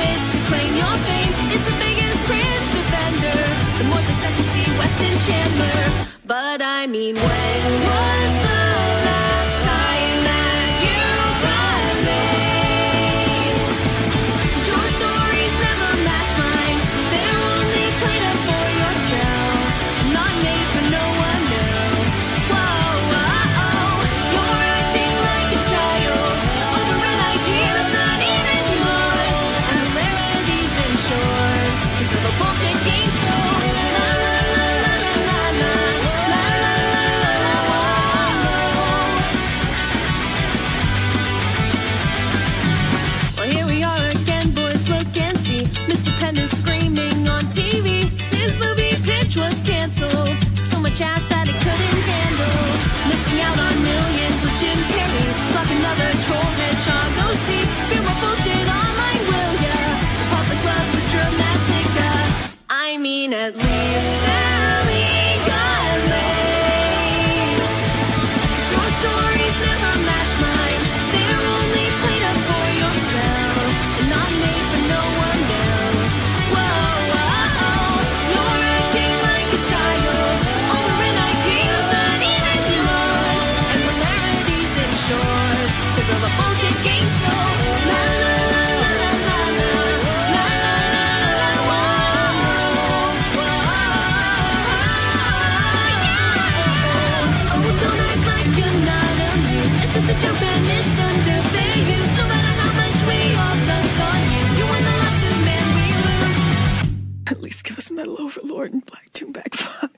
it to claim your fame. It's the biggest cringe offender. The more success you see, Weston Chandler. But I mean, when was the last time that you got laid? 'Cause your stories never match mine. They're only played up for yourself, not made for no one else. Whoa, you're acting like a child over an IP that's not even yours, and the rarity's been short 'cause of a bullshit game. So la la la la la la la la la la. Well, here we are again, boys. Look and see. Mr. Penders screaming on TV. His movie pitch was canceled. Took so much ass that it couldn't handle. Missing out on millions with Jim Carrey. Like another troll hedgehog. Go see. Spare my bullshit online, will ya? Public love for Dramatica. I mean, at least Sally got laid. Your stories never match mine. They're only played up for yourself and not made for no one else. Whoa, you're acting like a child over an IP that's not even yours, and polarity's in short 'cause of a bullshit game. So la la la la la la la la la la. Oh, don't act like you're not amused. It's just a joke and it's under fair use. No matter how much we all dunk on you, you win the lawsuit, man, we lose. At least give us Metal Overlord and Black Toon Back 5.